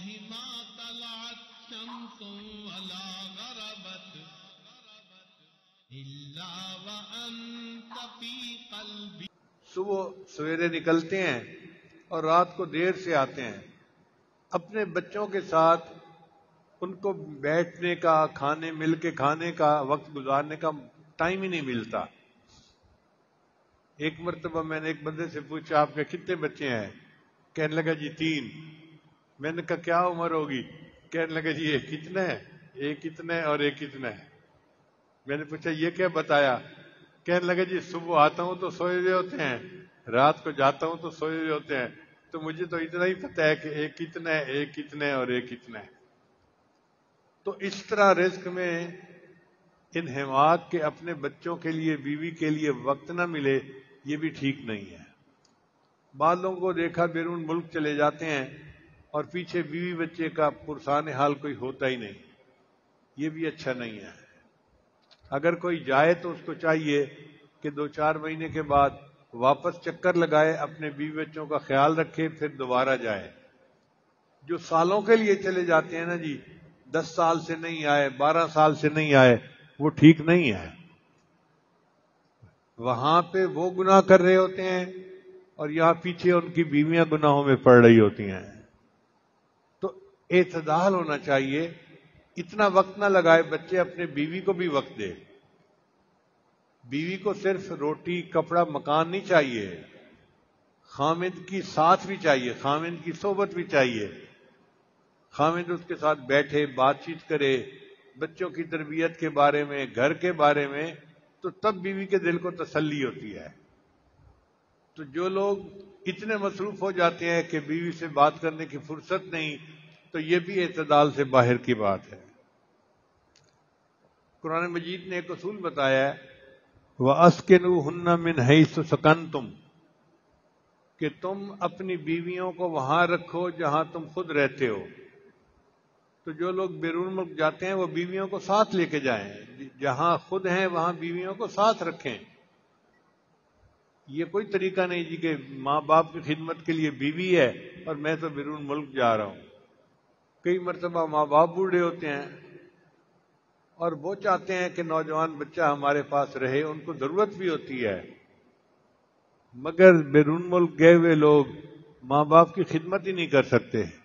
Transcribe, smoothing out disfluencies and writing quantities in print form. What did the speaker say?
ما طلعت شمس ولا غربت الا وانت في قلبي. صبح سویرے نکلتے ہیں اور رات کو دیر سے آتے ہیں. اپنے بچوں کے ساتھ ان کو بیٹھنے کا، کھانے مل کے کھانے کا، وقت گزارنے کا ٹائم ہی نہیں ملتا. ایک مرتبہ میں نے ایک بندے سے پوچھا آپ کے کتنے بچے ہیں؟ کہنے لگا جی 3. میں نے کہا کیا عمر ہوگی؟ کہنے لگا جی ایک کتنا ہے، ایک کتنا ہے اور ایک کتنا ہے. میں نے پوچھا یہ کیا بتایا؟ کہنے لگا جی صبح آتا ہوں تو سوئے ہوئے ہوتے ہیں، رات کو جاتا ہوں تو سوئے ہوئے ہوتے ہیں، تو مجھے تو اتنا ہی پتہ ہے کہ ایک کتنا ہے، ایک کتنا ہے اور ایک کتنا ہے. تو اس طرح رزق میں انہماک کے اپنے بچوں کے لیے، بیوی کے لیے وقت نہ ملے، یہ بھی ٹھیک نہیں ہے. بعض لوگوں کو دیکھا بیرون ملک چلے جاتے ہیں اور پیچھے بیوی بچے کا پرسان حال کوئی ہوتا ہی نہیں. یہ بھی اچھا نہیں ہے. اگر کوئی جائے تو اس کو چاہیے کہ 2-4 مہینے کے بعد واپس چکر لگائے، اپنے بیوی بچوں کا خیال رکھے، پھر دوبارہ جائے. جو سالوں کے لیے چلے جاتے ہیں نا جی، 10 سال سے نہیں آئے، 12 سال سے نہیں آئے، وہ ٹھیک نہیں ہے. وہاں پہ وہ گناہ کر رہے ہوتے ہیں اور یہاں پیچھے ان کی بیویاں گناہوں میں پڑ رہی ہوتی ہیں. تو اعتدال ہونا چاہیے. اتنا وقت نہ لگائے بچے، اپنے بیوی کو بھی وقت دے. بیوی کو صرف روٹی، کپڑا، مکان نہیں چاہیے، خامد کی ساتھ بھی چاہیے، خامد کی صحبت بھی چاہیے. خامد اس کے ساتھ بیٹھے، بات چیت کرے، بچوں کی تربیت کے بارے میں، گھر کے بارے میں، تو تب بیوی کے دل کو تسلی ہوتی ہے. تو جو لوگ اتنے مصروف ہو جاتے ہیں کہ بیوی سے بات کرنے کی فرصت نہیں، تو یہ بھی اعتدال سے باہر کی بات ہے. قرآن مجید نے ایک اصول بتایا ہے، وَأَسْكِنُوهُنَّ مِنْ حَيْثُ سَكَنْتُمْ، کہ تم اپنی بیویوں کو وہاں رکھو جہاں تم خود رہتے ہو. تو جو لوگ بیرون ملک جاتے ہیں وہ بیویوں کو ساتھ لے کے جائیں، جہاں خود ہیں وہاں بیویوں کو ساتھ رکھیں. یہ کوئی طریقہ نہیں جی کہ ماں باپ کی خدمت کے لیے بیوی ہے اور میں تو بیرون ملک جا رہا ہوں. کئی مرتبہ ماں باپ بوڑھے ہوتے ہیں اور وہ چاہتے ہیں کہ نوجوان بچہ ہمارے پاس رہے، ان کو ضرورت بھی ہوتی ہے، مگر بیرون ملک گئے ہوئے لوگ ماں باپ کی خدمت ہی نہیں کر سکتے.